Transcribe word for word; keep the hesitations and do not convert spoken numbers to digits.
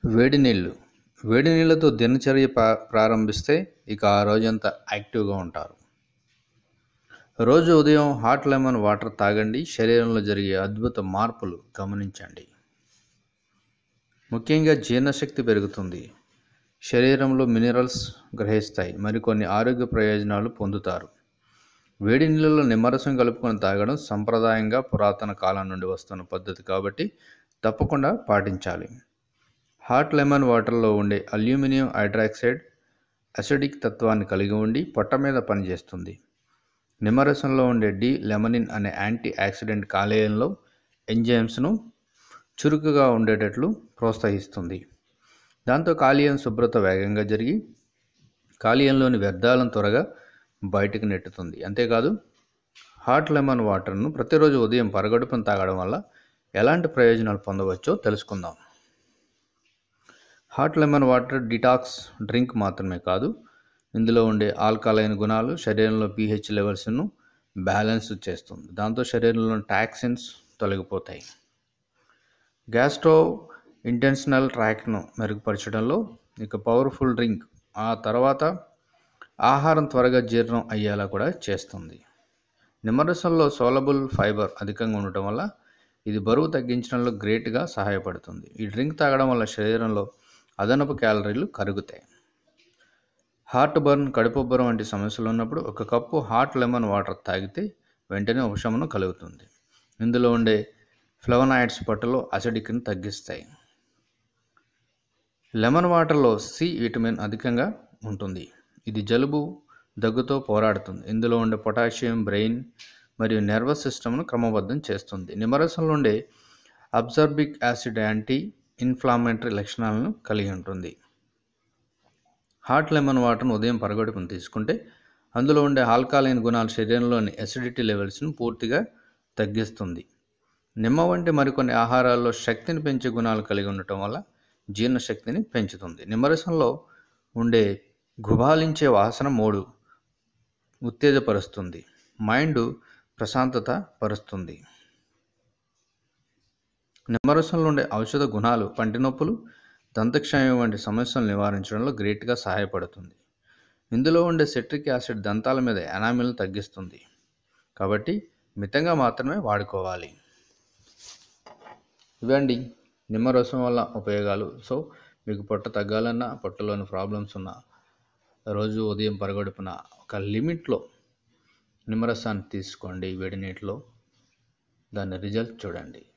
వేడి నీళ్ళు వేడి నీళ్ళతో దినచర్య ప్రా- ప్రారంభిస్తే ఇక ఆ రోజంతా యాక్టివ్గా ఉంటారు. రోజు ఉదయం హాట్ లెమన్ వాటర్ తాగండి. శరీరంలో జరిగే అద్భుత మార్పులు గమనించండి. ముఖ్యంగా జీర్ణశక్తి పెరుగుతుంది, శరీరంలో మినరల్స్ గ్రహిస్తాయి, మరికొన్ని ఆరోగ్య ప్రయోజనాలు పొందుతారు. వేడి నీళ్ళలో నిమ్మరసం కలుపుకొని తాగడం సంప్రదాయంగా పురాతన కాలం నుండి వస్తున్న పద్ధతి కాబట్టి తప్పకుండా పాటించాలి. హాట్ లెమన్ వాటర్లో ఉండే అల్యూమినియం హైడ్రాక్సైడ్ అసిడిక్ తత్వాన్ని కలిగి ఉండి పొట్ట మీద పనిచేస్తుంది. నిమ్మరసంలో ఉండే డి లెమనిన్ అనే యాంటీ ఆక్సిడెంట్ కాలేయంలో ఎంజైమ్స్ను చురుకుగా ఉండేటట్లు ప్రోత్సహిస్తుంది. దాంతో కాలేయం శుభ్రత వేగంగా జరిగి కాలేయంలోని వ్యర్థాలను త్వరగా బయటకు నెట్టుతుంది. అంతేకాదు, హాట్ లెమన్ వాటర్ను ప్రతిరోజు ఉదయం పరగడుపున తాగడం వల్ల ఎలాంటి ప్రయోజనాలు పొందవచ్చో తెలుసుకుందాం. Hot lemon water detox drink మాత్రమే కాదు, ఇందులో ఉండే ఆల్కలైన్ గుణాలు శరీరంలో పీహెచ్ లెవెల్స్ను బ్యాలెన్స్ చేస్తుంది. దాంతో శరీరంలోని టాక్సిన్స్ తొలగిపోతాయి. గ్యాస్ట్రో ఇంటెస్టినల్ ట్రాక్ట్ను మెరుగుపరచడంలో ఇక పవర్ఫుల్ డ్రింక్. ఆ తర్వాత ఆహారం త్వరగా జీర్ణం అయ్యేలా కూడా చేస్తుంది. నిమ్మరసంలో సోలబుల్ ఫైబర్ అధికంగా ఉండటం వల్ల ఇది బరువు తగ్గించడంలో గ్రేట్గా సహాయపడుతుంది. ఈ డ్రింక్ తాగడం వల్ల శరీరంలో అదనపు క్యాలరీలు కరుగుతాయి. హార్ట్ బర్న్, కడుపుబ్బరం వంటి సమస్యలు ఉన్నప్పుడు ఒక కప్పు హాట్ లెమన్ వాటర్ తాగితే వెంటనే ఉపశమనం కలుగుతుంది. ఇందులో ఉండే ఫ్లవనాయిడ్స్ పొట్టలో అసిడిక్ని తగ్గిస్తాయి. లెమన్ వాటర్లో సి విటమిన్ అధికంగా ఉంటుంది. ఇది జలుబు, దగ్గుతో పోరాడుతుంది. ఇందులో ఉండే పొటాషియం బ్రెయిన్ మరియు నర్వస్ సిస్టమ్ను క్రమబద్ధం చేస్తుంది. నిమ్మరసంలో ఉండే అబ్జార్బిక్ యాసిడ్ యాంటీ ఇన్ఫ్లామేటరీ లక్షణాలను కలిగి ఉంటుంది. హాట్ లెమన్ వాటర్ను ఉదయం పరగడుపున తీసుకుంటే అందులో ఉండే ఆల్కలైన్ గుణాలు శరీరంలోని అసిడిటీ లెవెల్స్ను పూర్తిగా తగ్గిస్తుంది. నిమ్మ వంటి మరికొన్ని ఆహారాల్లో శక్తిని పెంచే గుణాలు కలిగి ఉండటం వల్ల జీర్ణశక్తిని పెంచుతుంది. నిమ్మరసంలో ఉండే గుబాలించే వాసన మూడు ఉత్తేజపరుస్తుంది, మైండ్ ప్రశాంతత పరుస్తుంది. నిమ్మరసంలో ఉండే ఔషధ గుణాలు పంటి నొప్పులు, దంతక్షయం వంటి సమస్యలు నివారించడంలో గ్రేట్గా సహాయపడుతుంది. ఇందులో ఉండే సిట్రిక్ యాసిడ్ దంతాల మీద ఎనామిల్ని తగ్గిస్తుంది. కాబట్టి మితంగా మాత్రమే వాడుకోవాలి. ఇవండి నిమ్మరసం వల్ల ఉపయోగాలు. సో మీకు పొట్ట తగ్గాలన్నా, పొట్టలోని ప్రాబ్లమ్స్ ఉన్నా రోజు ఉదయం పరగడుపున ఒక లిమిట్లో నిమ్మరసాన్ని తీసుకోండి వేడి నీటిలో. దాని రిజల్ట్ చూడండి.